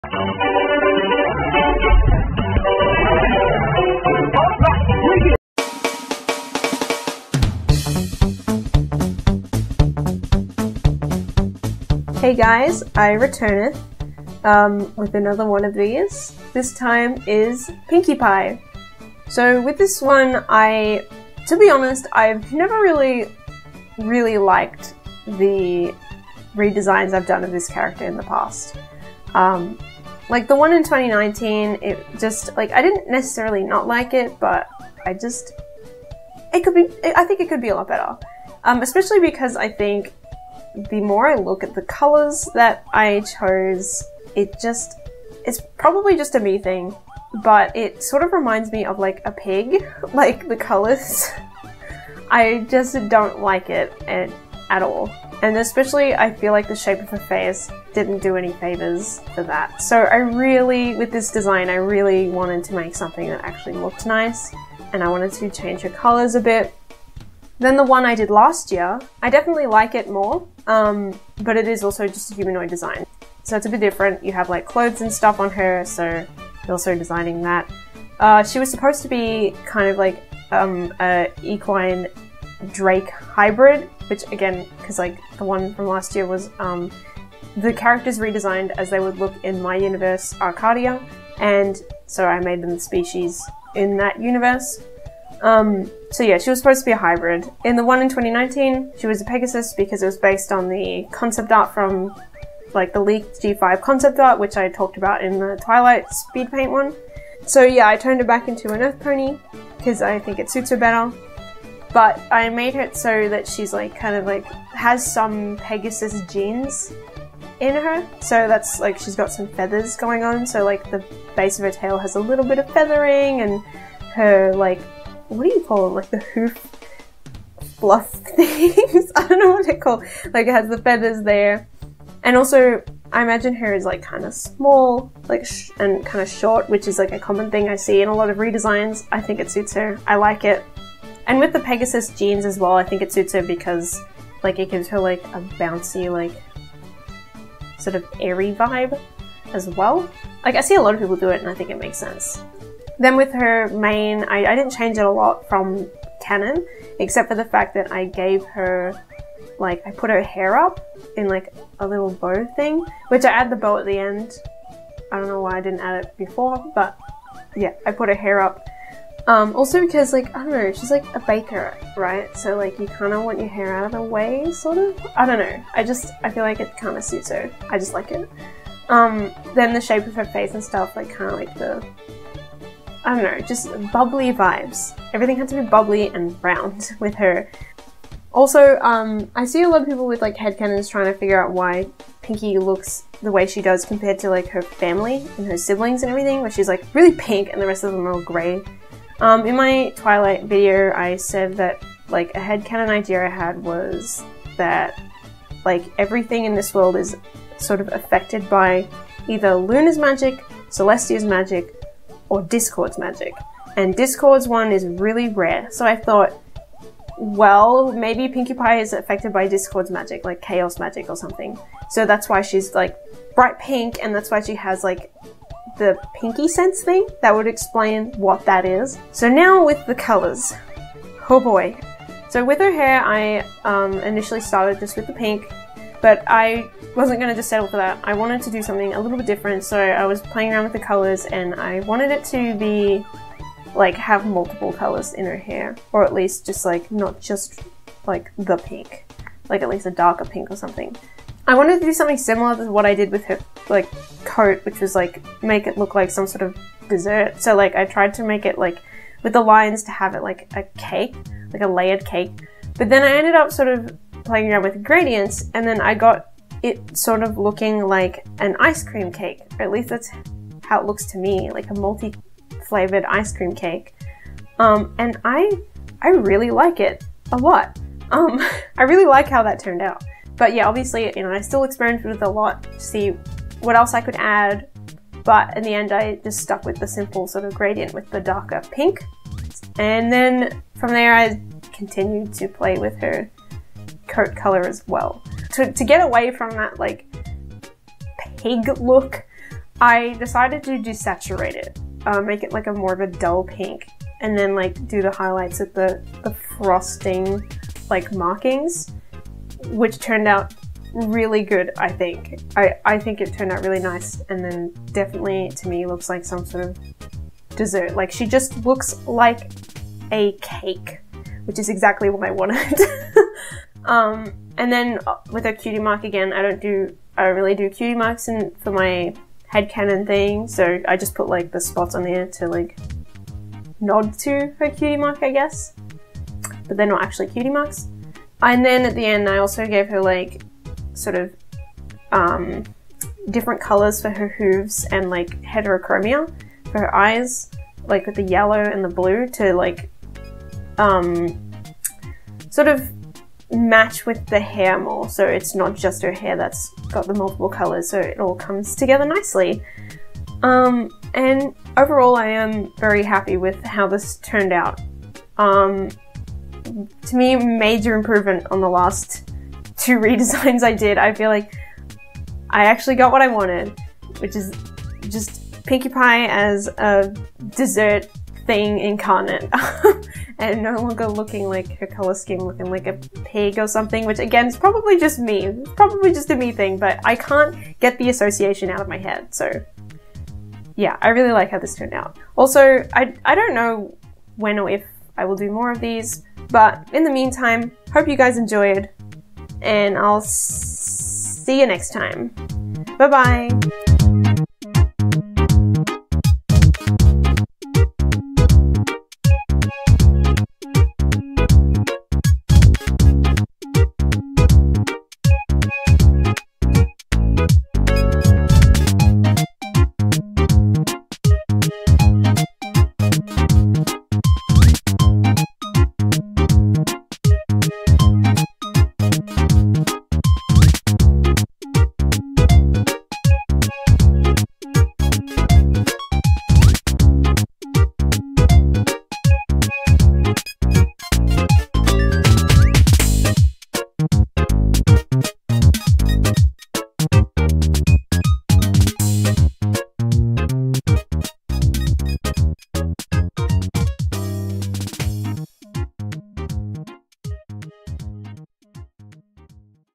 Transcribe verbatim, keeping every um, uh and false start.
Hey guys, I returned um, with another one of these. This time is Pinkie Pie. So with this one, I, to be honest, I've never really, really liked the redesigns I've done of this character in the past. Um, like the one in twenty nineteen, it just, like, I didn't necessarily not like it, but I just, it could be, I think it could be a lot better. Um, especially because I think the more I look at the colors that I chose, it just, it's probably just a me thing, but it sort of reminds me of like a pig, like the colors. I just don't like it at, at all. And especially I feel like the shape of her face didn't do any favors for that. So I really, with this design, I really wanted to make something that actually looked nice, and I wanted to change her colors a bit. Then the one I did last year, I definitely like it more, um, but it is also just a humanoid design. So it's a bit different. You have like clothes and stuff on her, so you're also designing that. Uh, she was supposed to be kind of like um, a equine Drake hybrid, which again, because like the one from last year was um, the characters redesigned as they would look in my universe, Arcadia, and so I made them the species in that universe. Um, so yeah, she was supposed to be a hybrid. In the one in twenty nineteen, she was a Pegasus because it was based on the concept art from like the leaked G five concept art, which I talked about in the Twilight speed paint one. So yeah, I turned her back into an Earth Pony because I think it suits her better. But I made it so that she's like kind of like has some Pegasus genes in her. So that's like she's got some feathers going on. So like the base of her tail has a little bit of feathering, and her like, what do you call them? Like the hoof fluff things? I don't know what they're called. Like it has the feathers there. And also, I imagine her as like kind of small, like sh and kind of short, which is like a common thing I see in a lot of redesigns. I think it suits her. I like it. And with the Pegasus genes as well, I think it suits her because like it gives her like a bouncy, like sort of airy vibe as well. Like I see a lot of people do it and I think it makes sense. Then with her mane, I, I didn't change it a lot from canon, except for the fact that I gave her, like, I put her hair up in like a little bow thing, which I add the bow at the end. I don't know why I didn't add it before, but yeah, I put her hair up. Um, also because, like, I don't know, she's like a baker, right? So like you kind of want your hair out of the way, sort of? I don't know. I just, I feel like it kind of suits her. I just like it. Um, then the shape of her face and stuff, like kind of like the, I don't know, just bubbly vibes. Everything had to be bubbly and round with her. Also, um, I see a lot of people with like headcanons trying to figure out why Pinkie looks the way she does compared to like her family and her siblings and everything, where she's like really pink and the rest of them are all grey. Um, in my Twilight video, I said that like a headcanon idea I had was that like everything in this world is sort of affected by either Luna's magic, Celestia's magic, or Discord's magic. And Discord's one is really rare, so I thought, well, maybe Pinkie Pie is affected by Discord's magic, like Chaos magic or something. So that's why she's like bright pink, and that's why she has like the pinky sense thing. That would explain what that is. So now with the colors. Oh boy. So with her hair, I um, initially started just with the pink, but I wasn't going to just settle for that. I wanted to do something a little bit different, so I was playing around with the colors and I wanted it to be like have multiple colors in her hair, or at least just like not just like the pink, like at least a darker pink or something. I wanted to do something similar to what I did with her like coat, which was like make it look like some sort of dessert. So like I tried to make it like with the lines to have it like a cake, like a layered cake, but then I ended up sort of playing around with gradients, and then I got it sort of looking like an ice cream cake, or at least that's how it looks to me, like a multi-flavored ice cream cake. Um, and I, I really like it a lot. Um, I really like how that turned out. But yeah, obviously, you know, I still experimented with it a lot to see what else I could add, but in the end I just stuck with the simple sort of gradient with the darker pink. And then from there I continued to play with her coat color as well. To, to get away from that like pig look, I decided to desaturate it, uh, make it like a more of a dull pink, and then like do the highlights with the, the frosting like markings, which turned out really good, I think. I, I think it turned out really nice, and then definitely to me looks like some sort of dessert. Like she just looks like a cake, which is exactly what I wanted. um, and then with a cutie mark again, I don't do, I don't really do cutie marks in, for my headcanon thing, so I just put like the spots on there to like nod to her cutie mark, I guess. But they're not actually cutie marks. And then at the end, I also gave her like sort of um, different colors for her hooves and like heterochromia for her eyes, like with the yellow and the blue to like um, sort of match with the hair more, so it's not just her hair that's got the multiple colors, so it all comes together nicely. Um, and overall I am very happy with how this turned out. Um, to me, major improvement on the last two redesigns I did. I feel like I actually got what I wanted, which is just Pinkie Pie as a dessert thing incarnate and no longer looking like her color scheme looking like a pig or something, which again is probably just me. It's probably just a me thing, but I can't get the association out of my head, so yeah, I really like how this turned out. Also, I, I don't know when or if I will do more of these, but in the meantime, hope you guys enjoyed, and I'll see you next time. Bye bye!